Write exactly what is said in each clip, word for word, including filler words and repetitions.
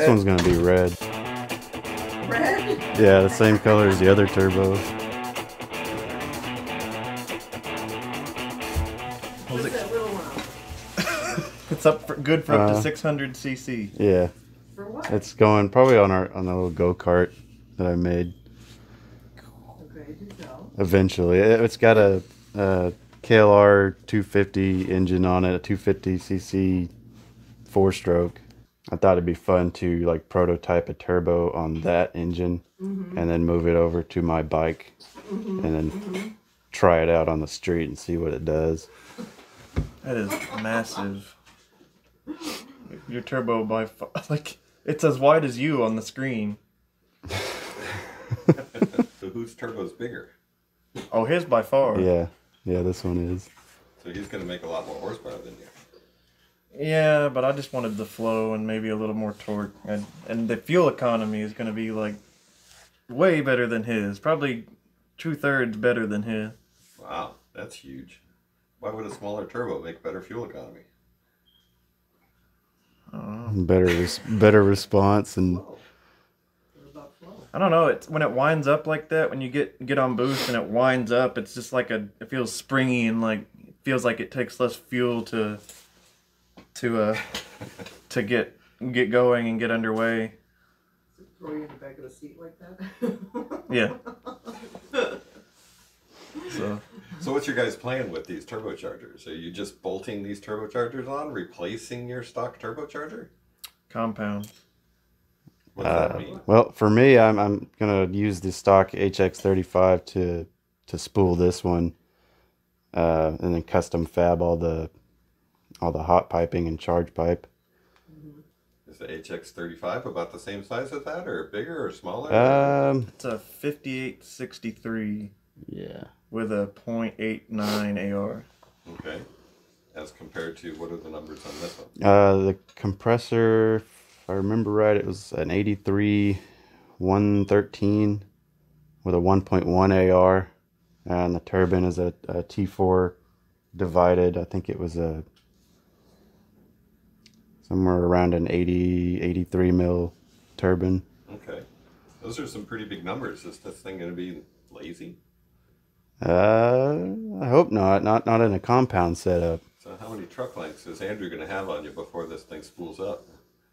This one's gonna be red. Red? Yeah, the same color as the other turbo. What's that little one? It's up for, good for up Uh, to six hundred c c. Yeah. For what? It's going probably on our on the little go-kart that I made. Okay, do tell. Eventually. It, it's got a, a K L R two fifty engine on it, a two fifty c c four-stroke. I thought it'd be fun to like prototype a turbo on that engine mm-hmm. and then move it over to my bike mm-hmm. and then mm-hmm. try it out on the street and see what it does. That is massive. Your turbo by far, like it's as wide as you on the screen. So whose turbo's bigger? Oh, his by far. Yeah, yeah, this one is. So he's going to make a lot more horsepower than you. Yeah, but I just wanted the flow and maybe a little more torque. And, and the fuel economy is going to be like way better than his. Probably two-thirds better than his. Wow, that's huge. Why would a smaller turbo make better fuel economy? Uh, better, res better response and. I don't know. It's when it winds up like that. When you get get on boost and it winds up, it's just like a. It feels springy and like it feels like it takes less fuel to. To uh, to get get going and get underway. Throw you in the back of the seat like that. Yeah. So. So what's your guys' plan with these turbochargers? Are you just bolting these turbochargers on, replacing your stock turbocharger? Compound. What does Uh, that mean? well, for me, I'm I'm gonna use the stock H X thirty-five to to spool this one, uh, and then custom fab all the all the hot piping and charge pipe. Is the H X thirty-five about the same size as that, or bigger, or smaller? Um, It's a fifty-eight sixty-three yeah. with a point eight nine A R. Okay. As compared to, what are the numbers on this one? Uh, the compressor, if I remember right, it was an eighty-three one thirteen with a one point one A R, and the turbine is a, a T four divided. I think it was a somewhere around an eighty, eighty-three mil turbine. Okay. Those are some pretty big numbers. Is this thing going to be lazy? Uh, I hope not. Not not in a compound setup. So how many truck lengths is Andrew going to have on you before this thing spools up?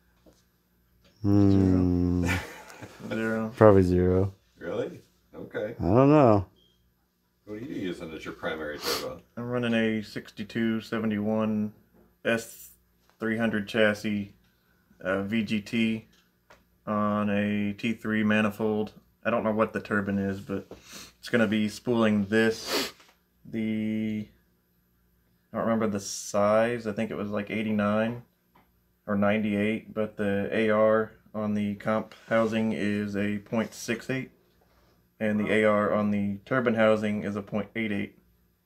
Hmm. Zero. Probably zero. Really? Okay. I don't know. What are you using as your primary turbo? I'm running a sixty-two seventy-one S three hundred chassis uh, V G T on a T three manifold. I don't know what the turbine is, but it's going to be spooling this. The I don't remember the size. I think it was like eighty-nine or ninety-eight, but the A R on the comp housing is a point six eight, and the A R on the turbine housing is a point eight eight.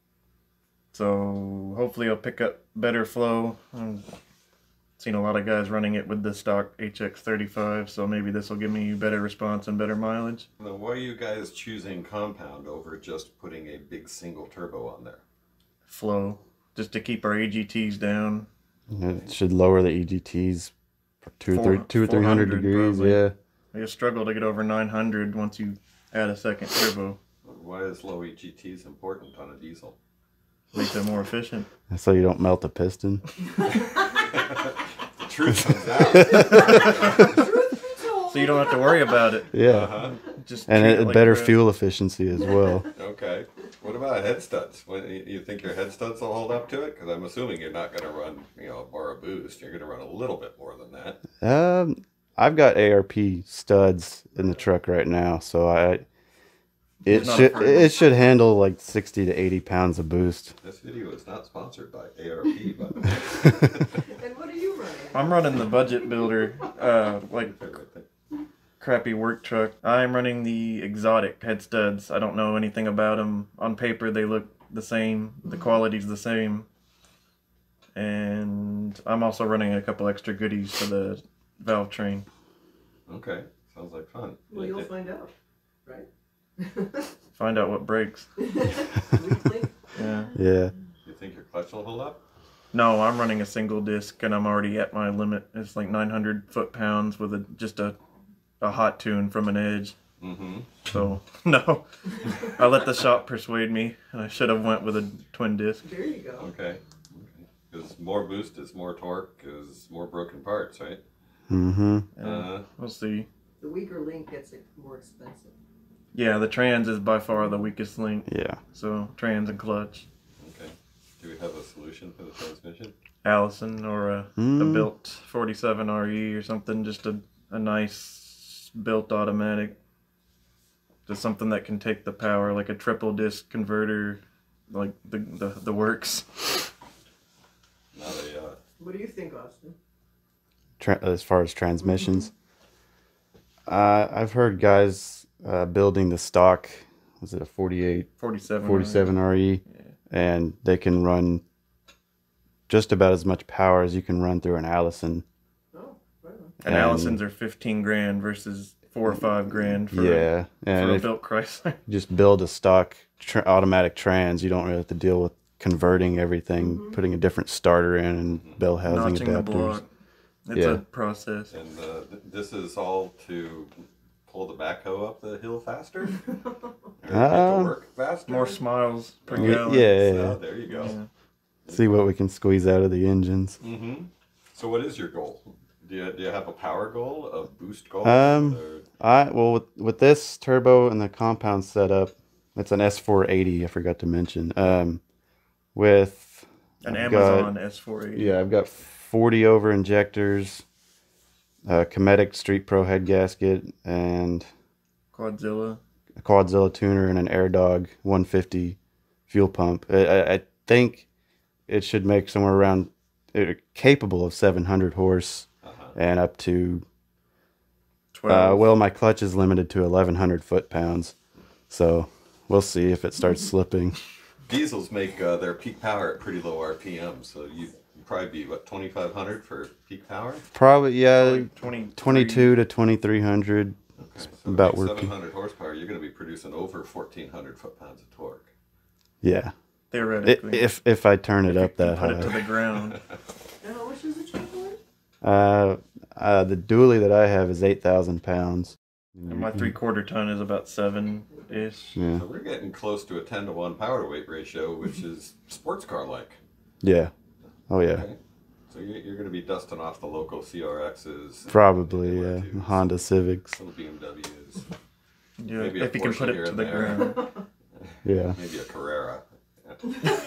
So hopefully I'll pick up better flow. I've seen a lot of guys running it with the stock H X thirty-five, so maybe this will give me better response and better mileage. Now, why are you guys choosing compound over just putting a big single turbo on there? Flow, just to keep our A G Ts down. It should lower the E G Ts for two, Four- three, two or three hundred degrees. probably. Yeah. I just struggle to get over nine hundred once you add a second turbo. Why is low E G Ts important on a diesel? Makes it more efficient. So you don't melt the piston. The truth comes out. So you don't have to worry about it. Yeah. Uh-huh. Just And treat it, it like better crap. fuel efficiency as well. Okay. What about head studs? What, you you think your head studs will hold up to it? Because I'm assuming you're not going to run, you know, a bar of boost. You're going to run a little bit more than that. Um, I've got A R P studs in the truck right now, so I it Not should afraid. it should handle like sixty to eighty pounds of boost. This video is not sponsored by A R P, by the way. And what are you running? I'm running the budget builder, uh, like crappy work truck. I'm running the exotic head studs. I don't know anything about them. On paper, they look the same. The quality's the same. And I'm also running a couple extra goodies for the valve train. Okay. Sounds like fun. Well, you'll find out, right? Find out what breaks. Weekly? Yeah. Yeah. You think your clutch will hold up? No, I'm running a single disc, and I'm already at my limit. It's like nine hundred foot-pounds with a just a, a hot tune from an edge. Mm-hmm. So, no. I let the shop persuade me, and I should have went with a twin disc. There you go. Okay. Because more boost is more torque, is more broken parts, right? Mm-hmm. Uh, Uh, we'll see. The weaker link gets it more expensive. Yeah, the trans is by far the weakest link. Yeah. So, trans and clutch. okay. Do we have a solution for the transmission? Allison or a, Mm. a built forty-seven R E or something, just a, a nice built automatic. Just something that can take the power, like a triple disc converter, like the the, the works. Not a, uh, What do you think, Austin? Tra- as far as transmissions, uh, I've heard guys uh, building the stock. Was it a forty-eight, forty-seven. forty-seven R E, Yeah. and they can run just about as much power as you can run through an Allison. Oh, right on. And, And- Allisons are fifteen grand versus four or five grand for, Yeah, a, and for a if built Chrysler. you just build a stock tr- automatic trans, you don't really have to deal with converting everything, Mhm. putting a different starter in and bell housing Notching the adapters. block. It's Yeah. a process. and uh, th- this is all to pull the backhoe up the hill faster? Or get to Um, work faster? More smiles per Oh, Yeah, gallon. yeah, So, yeah. there you go. Yeah. See what we can squeeze out of the engines. Mm-hmm. So what is your goal? Do you, do you have a power goal, a boost goal? Um, Or- I well with, with this turbo and the compound setup, it's an S four eighty. I forgot to mention. Um, with An I've got- Amazon S four eighty. yeah, I've got forty over injectors, a Cometic Street Pro head gasket, and Quadzilla. a Quadzilla tuner and an Air Dog one fifty fuel pump. I, I, I think it should make somewhere around it, capable of seven hundred horse uh-huh. and up to twelve. uh, well, my clutch is limited to eleven hundred foot pounds, so we'll see if it starts slipping. Diesels make uh, their peak power at pretty low R P M, so you you'd probably be, what, twenty-five hundred for peak power? Probably yeah, Like twenty, twenty-two to twenty-three hundred. Okay, so about about where peak- seven hundred horsepower, you're going to be producing over fourteen hundred foot-pounds of torque. Yeah, I- theoretically. if if I turn it up You that put it to high. the ground. And how much is the chocolate? Uh, uh, the dually that I have is eight thousand pounds. And my three quarter ton is about seven ish. Yeah, So we're getting close to a ten to one power to weight ratio, which is sports car-like. yeah, oh yeah, Okay. So you're, you're going to be dusting off the local C R Xs. probably and yeah. M R twos, Honda Civics. Some B M Ws. Yeah, Maybe a if you can Porsche put here it to and the there. ground. Yeah, Maybe a Carrera. a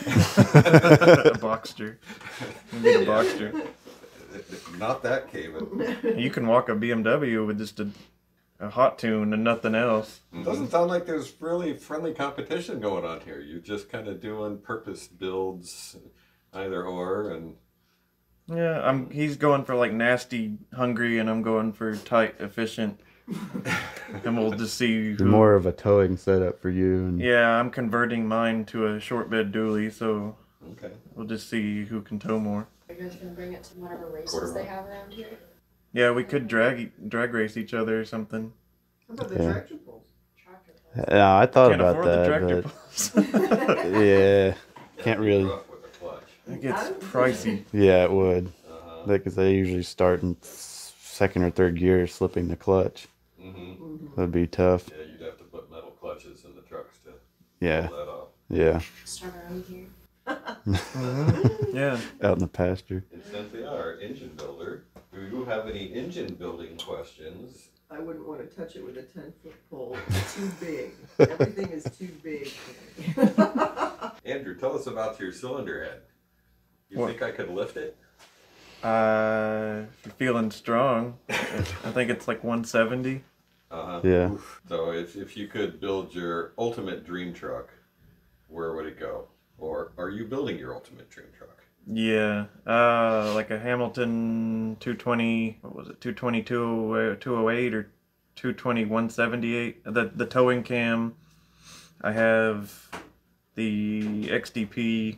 Boxster. You need a Yeah. Boxster. Not that Cayman. You can walk a B M W with just a, a hot tune and nothing else. It doesn't sound like there's really friendly competition going on here. You're just kind of doing purpose builds, either or, and Yeah, I'm. He's going for like nasty, hungry, and I'm going for tight, efficient. And we'll just see who. more of a towing setup for you. And Yeah, I'm converting mine to a short bed dually, so okay. we'll just see who can tow more. Are you guys gonna bring it to whatever races Quarter they mile. have around here? Yeah, we could drag e- drag race each other or something. How about the Yeah. tractor pulls? Tractor pulls. yeah, I thought Can't about afford the that, tractor but pulls. yeah, can't Be really. rough with the clutch. It gets pricey. Yeah, it would. Uh-huh. Because they usually start in s- second or third gear, slipping the clutch. Mm-hmm. That'd be tough. Yeah, you'd have to put metal clutches in the trucks to Yeah, pull that off. yeah, Start our own here. Yeah. out in the pasture. And Cynthia, our engine builder, do you have any engine building questions? I wouldn't want to touch it with a ten foot pole. It's too big. Everything is too big for me. Andrew, tell us about your cylinder head. You What? think I could lift it? Uh, if you're feeling strong, I think it's like one seventy. Uh-huh. Yeah. Oof. So if, if you could build your ultimate dream truck, where would it go? Or are you building your ultimate dream truck? Yeah, uh, like a Hamilton two twenty. What was it? two twenty, two oh eight or two twenty, one seventy-eight. The the towing cam. I have the X D P.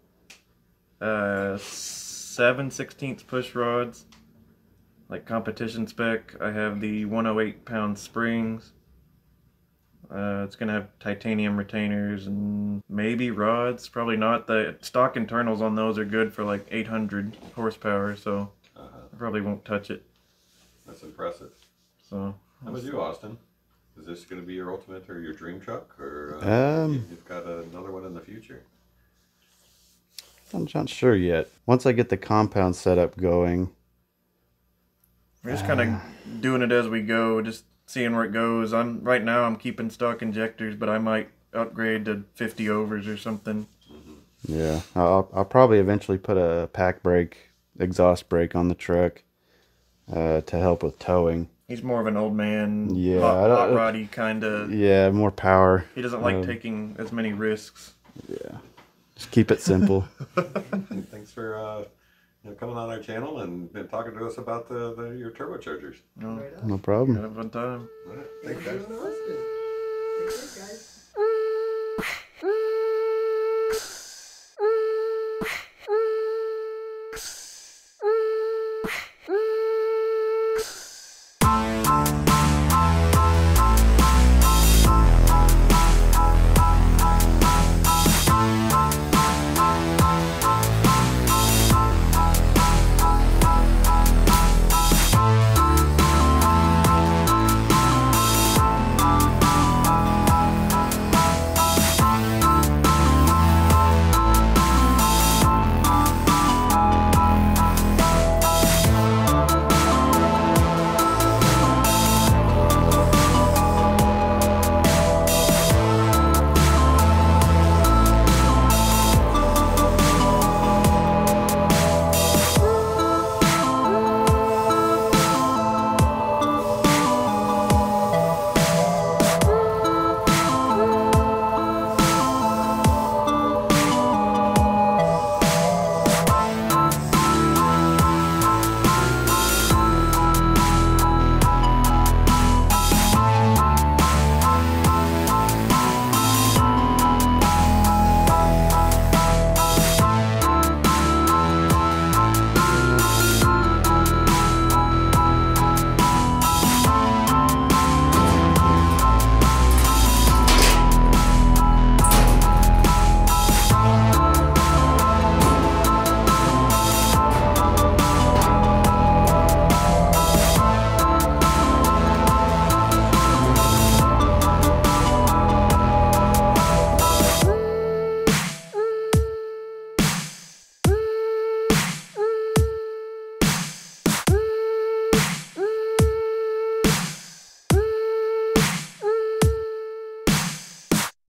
Uh, seven sixteenths push rods, like competition spec. I have the one oh eight pound springs. Uh, it's gonna have titanium retainers and maybe rods. Probably not. The stock internals on those are good for like eight hundred horsepower, so Uh-huh. I probably won't touch it. That's impressive. So How about you, Austin? Is this going to be your ultimate or your dream truck, or uh, Um, you- you've got another one in the future? I'm not sure yet. Once I get the compound setup going, we're just kind of doing it as we go, just seeing where it goes. I'm right now. I'm keeping stock injectors, but I might upgrade to fifty overs or something. yeah, I'll, I'll probably eventually put a pack brake, exhaust brake on the truck uh, to help with towing. He's more of an old man, Yeah, hot, I don't- hot roddy kind of. Yeah, more power. He doesn't like um, taking as many risks. Yeah, just keep it simple. Thanks for uh, you know, coming on our channel and, and talking to us about the, the your turbochargers. No, Right on. No problem. have a fun time. All right. Thanks, Thanks, guys. Austin. Take care, guys.